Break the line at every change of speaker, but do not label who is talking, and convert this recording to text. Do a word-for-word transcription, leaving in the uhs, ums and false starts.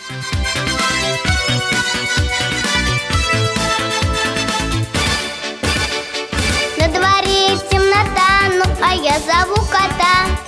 На дворе темнота, ну а я зову кота.